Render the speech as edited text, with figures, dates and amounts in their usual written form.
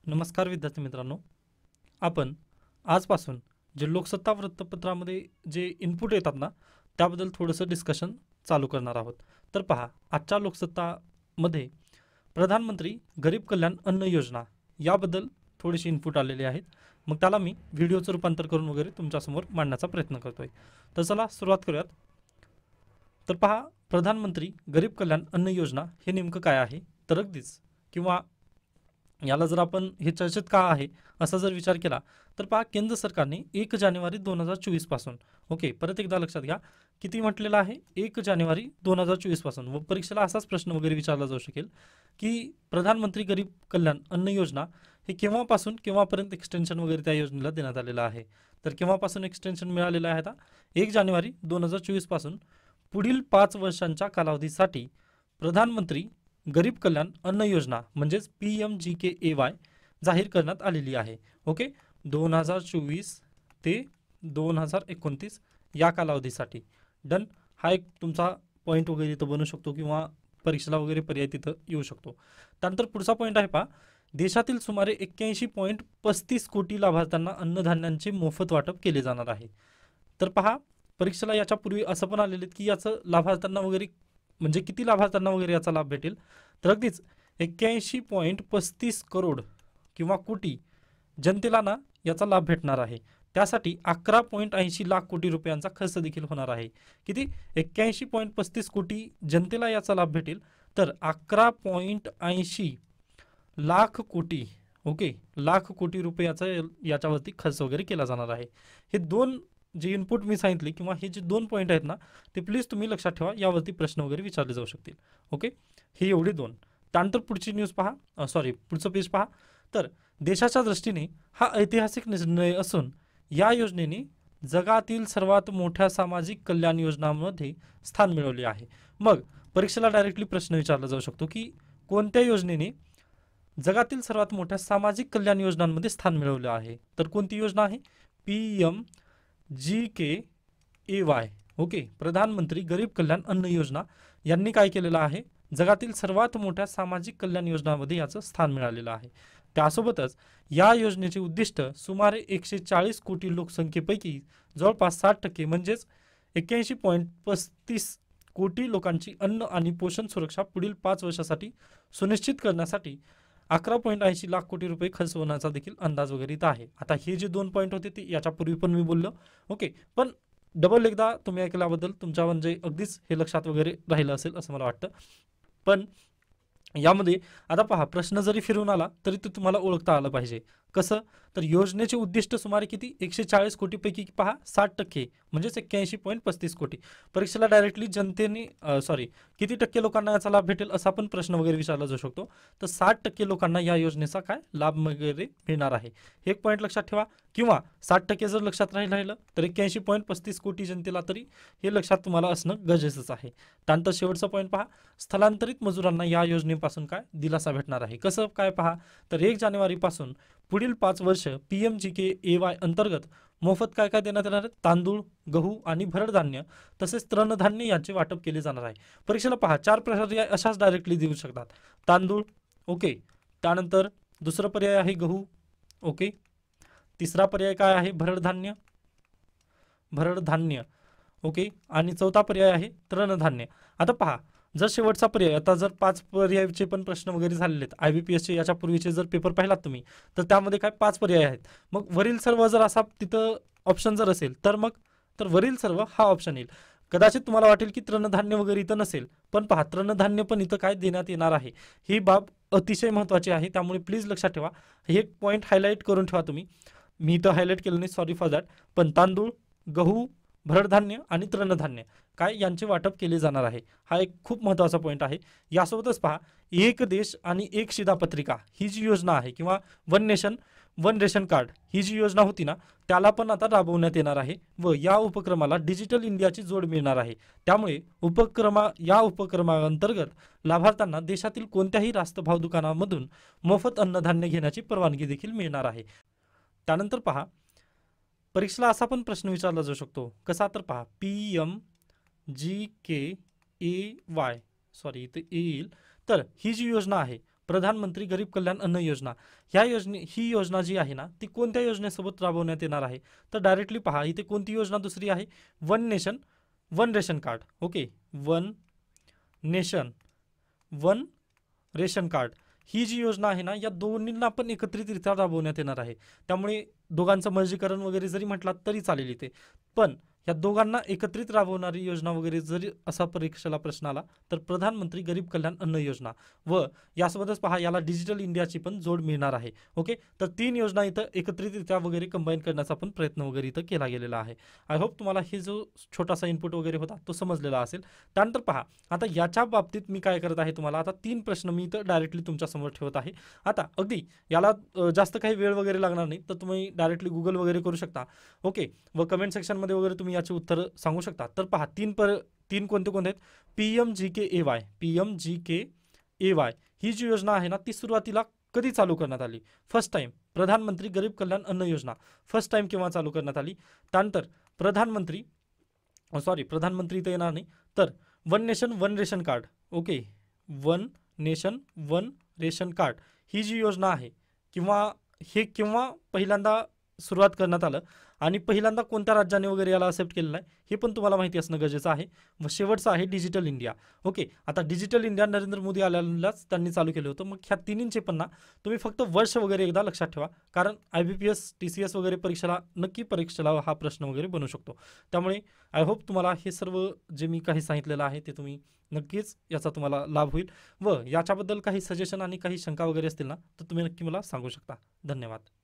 नमस्कार विद्यार्थी मित्रांनो, आपण आजपासून जे लोकसत्ता वृत्तपत्रामध्ये जे इनपुट येतात ना, त्याबद्दल थोडंसं डिस्कशन चालू करणार आहोत. तर पहा, आजच्या लोकसत्तामध्ये प्रधानमंत्री गरीब कल्याण अन्न योजना याबद्दल थोडीशी इनपुट आलेली आहेत. मग त्याला मी व्हिडिओचं रूपांतर करून वगैरे तुमच्यासमोर मांडण्याचा प्रयत्न करतोय. तर चला सुरुवात करूयात. तर पहा, प्रधानमंत्री गरीब कल्याण अन्न योजना हे नेमकं काय आहे? तर अगदीच किंवा याला जर आपण हे चर्चेत का आहे असा जर विचार केला तर पहा, केंद्र सरकारने 1 जानेवारी 2024 पासून, ओके, परत एकदा लक्षात घ्या, किती म्हटलेलं आहे? 1 जानेवारी 2024 पासून. व परीक्षेला असाच प्रश्न वगैरे विचारला जाऊ शकेल की प्रधानमंत्री गरीब कल्याण अन्न योजना हे केव्हापासून केव्हापर्यंत एक्सटेन्शन वगैरे त्या योजनेला देण्यात आलेलं आहे. तर केव्हापासून एक्सटेन्शन मिळालेलं आहे? आता 1 जानेवारी 2024 पासून पुढील 5 वर्षांच्या कालावधीसाठी प्रधानमंत्री गरीब कल्याण अन्न योजना म्हणजेच PMGKAY जाहीर करण्यात आलेली आहे. ओके, 2024 ते 2029 या कालावधीसाठी. डन. हा एक तुमचा पॉईंट वगैरे इथं बनू शकतो किंवा परीक्षेला वगैरे पर्याय तिथं येऊ शकतो. त्यानंतर पुढचा पॉईंट आहे पहा, देशातील सुमारे 81.35 कोटी लाभार्थ्यांना अन्नधान्यांचे मोफत वाटप केले जाणार आहे. तर पहा, परीक्षेला याच्यापूर्वी असं पण आलेले की याचं लाभार्थ्यांना वगैरे म्हणजे किती लाभार्थ्यांना वगैरे याचा लाभ भेटेल? तर अगदीच 81.35 करोड किंवा कोटी जनतेला ना याचा लाभ भेटणार आहे. त्यासाठी 11.80 लाख कोटी रुपयांचा खर्च देखील होणार आहे. किती? 81.35 कोटी जनतेला याचा लाभ भेटेल, तर 11.80 लाख कोटी, ओके, लाख कोटी रुपयाचा याच्यावरती खर्च वगैरे केला जाणार आहे. हे दोन जे इनपुट मी सांगितले किंवा हे जे दोन पॉईंट आहेत ना, ते प्लीज तुम्ही लक्षात ठेवा. यावरती प्रश्न वगैरे विचारले जाऊ शकतील. ओके, हे एवढे दोन. त्यानंतर पुढची न्यूज पहा, पुढचं पेज पहा. तर देशाच्या दृष्टीने हा ऐतिहासिक निर्णय असून या योजनेने जगातील सर्वात मोठ्या सामाजिक कल्याण योजनांमध्ये स्थान मिळवले आहे. मग परीक्षेला डायरेक्टली प्रश्न विचारला जाऊ शकतो की कोणत्या योजनेने जगातील सर्वात मोठ्या सामाजिक कल्याण योजनांमध्ये स्थान मिळवलं आहे? तर कोणती योजना आहे? PMGKAY. ओके, प्रधानमंत्री गरीब कल्याण अन्न योजना यांनी काय केलेलं आहे? जगातील सर्वात मोठ्या सामाजिक कल्याण योजनांमध्ये याचं स्थान मिळालेलं आहे. त्यासोबतच या योजनेचे उद्दिष्ट सुमारे 140 कोटी लोकसंख्येपैकी जवळपास 60% म्हणजेच 81.35 कोटी लोकांची अन्न आणि पोषण सुरक्षा पुढील 5 वर्षासाठी सुनिश्चित करण्यासाठी 11.80 लाख कोटी रुपये खर्च होण्याचा देखील अंदाज वगैरे इथं आहे. आता हे जे दोन पॉईंट होते ते याच्यापूर्वी पण मी बोललो. ओके, पण डबल एकदा तुम्ही ऐकल्याबद्दल तुमच्या म्हणजे अगदीच हे लक्षात वगैरे राहिलं असेल असं मला वाटतं. पण यामध्ये आता पहा, प्रश्न जरी फिरून आला तरी ते तुम्हाला ओळखता आलं पाहिजे. कसं? तर योजनेचे उद्दिष्ट सुमारे किती? 140 कोटीपैकी पहा 60% म्हणजेच 81.35 कोटी. परीक्षेला डायरेक्टली जनतेने किती टक्के लोकांना याचा लाभ भेटेल असा पण प्रश्न वगैरे विचारला जाऊ शकतो. तर 60% लोकांना या योजनेचा काय लाभ वगैरे मिळणार आहे, हे एक पॉईंट लक्षात ठेवा. किंवा 60% जर लक्षात राहिलं तर 81.35 कोटी जनतेला तरी हे लक्षात तुम्हाला असणं गरजेचंच आहे. त्यानंतर शेवटचा पॉईंट पहा, स्थलांतरित मजुरांना या योजनेपासून काय दिलासा भेटणार आहे? कसं काय पहा, तर 1 जानेवारी पासून पुढील 5 वर्ष PMGKAY अंतर्गत मोफत काय काय देण्यात येणार आहे? तांदूळ, गहू आणि भरड धान्य तसेच तृणधान्य यांचे वाटप केले जाणार आहे. परीक्षेला पहा, 4 पर्याय अशाच डायरेक्टली देऊ शकतात. तांदूळ, ओके, त्यानंतर दुसरा पर्याय आहे गहू, ओके, तिसरा पर्याय काय आहे? भरड धान्य, ओके, आणि चौथा पर्याय आहे तृणधान्य. आता पहा, जर शेवटचा पर्याय, आता जर 5 पर्यायाचे पण प्रश्न वगैरे झालेले आहेत IBPSचे याच्या पूर्वीचे जर पेपर पाहिलात तुम्ही, तर त्यामध्ये काय 5 पर्याय आहेत. मग वरील सर्व जर असा तिथं ऑप्शन जर असेल तर मग तर वरील सर्व हा ऑप्शन येईल. कदाचित तुम्हाला वाटेल की तृणधान्य वगैरे इथं नसेल, पण पहा, तृणधान्य पण इथं काय देण्यात येणार आहे, ही बाब अतिशय महत्त्वाची आहे. त्यामुळे प्लीज लक्षात ठेवा, हे एक पॉईंट हायलाईट करून ठेवा तुम्ही. मी इथं हायलाईट केलं नाही, सॉरी फॉर दॅट. पण तांदूळ, गहू, भरडधान्य आणि तृणधान्य काय यांचे वाटप केले जाणार आहे, हा एक खूप महत्त्वाचा पॉईंट आहे. यासोबतच पहा, एक देश आणि एक शिधापत्रिका ही जी योजना आहे किंवा one nation one ration card ही जी योजना होती ना, त्याला पण आता राबवण्यात येणार आहे व या उपक्रमाला डिजिटल इंडियाची जोड मिळणार आहे. त्यामुळे या उपक्रमाअंतर्गत लाभार्थ्यांना देशातील कोणत्याही रास्त भाव दुकानामधून मोफत अन्नधान्य घेण्याची परवानगी देखील मिळणार आहे. त्यानंतर पहा, परीक्षेला असा पण प्रश्न विचारला जाऊ शकतो. कसा? तर पहा, PMGKAY, इथे येईल. तर ही जी योजना आहे प्रधानमंत्री गरीब कल्याण अन्न योजना, ही योजना जी आहे ना ती कोणत्या योजनेसोबत राबवण्यात येणार आहे? तर डायरेक्टली पहा इथे कोणती योजना दुसरी आहे, one nation one ration card. Okay, one nation one ration card ही जी योजना आहे ना या दोन्हींना आपण एकत्रितरित्या राबवण्यात येणार आहे. त्यामुळे दोघांचं मर्जीकरण वगैरे जरी म्हटलात तरी चालेल इथे, पण या दोघांना एकत्रित राबवणारी योजना वगैरे जरी असा परीक्षेला प्रश्न आला तर प्रधानमंत्री गरीब कल्याण अन्न योजना, व यासोबतच पहा याला डिजिटल इंडियाची पण जोड मिळणार आहे. ओके, तर 3 योजना इथं एकत्रितरित्या वगैरे कंबाईन करण्याचा पण प्रयत्न वगैरे इथं केला गेलेला आहे. आय होप तुम्हाला हे जो छोटासा इनपुट वगैरे होता तो समजलेला असेल. त्यानंतर पहा आता याच्या बाबतीत मी काय करत आहे, तुम्हाला आता 3 प्रश्न मी इथं डायरेक्टली तुमच्यासमोर ठेवत आहे. आता अगदी याला जास्त काही वेळ वगैरे लागणार नाही, तर तुम्ही डायरेक्टली गुगल वगैरे करू शकता. ओके, व कमेंट सेक्शनमध्ये वगैरे तुम्ही याची उत्तरं सांगू शकता. तर पहा तीन कोणते कोणते आहेत, PMGKAY. PMGKAY ही जी योजना आहे ना ती सुरुवातीला कधी चालू करण्यात आली? फर्स्ट टाइम प्रधानमंत्री गरीब कल्याण अन्न योजना फर्स्ट टाइम केव्हा चालू करण्यात आली? त्यानंतर प्रधानमंत्री इथं येणार नाही, तर one nation one ration card. Okay, one nation one ration card ही जी योजना आहे केव्हा पहिल्यांदा सुरुवात करण्यात आलं आणि पहिल्यांदा कोणत्या राज्याने वगैरे याला एक्सेप्ट केलेलं आहे हे पण तुम्हाला माहिती असणं गरजेचं आहे. व शेवटचं आहे डिजिटल इंडिया. ओके, आता डिजिटल इंडिया नरेंद्र मोदी आल्यालाच त्यांनी चालू केलं होतं. मग ह्या तिन्हींचे पण ना तुम्ही फक्त वर्ष वगैरे एकदा लक्षात ठेवा, कारण IBPS TCS वगैरे परीक्षेला हा प्रश्न वगैरे बनू शकतो. त्यामुळे आय होप तुम्हाला हे सर्व जे मी काही सांगितलेलं आहे ते तुम्ही नक्कीच याचा तुम्हाला लाभ होईल. व याच्याबद्दल काही सजेशन आणि काही शंका वगैरे असतील ना तर तुम्ही नक्की मला सांगू शकता. धन्यवाद.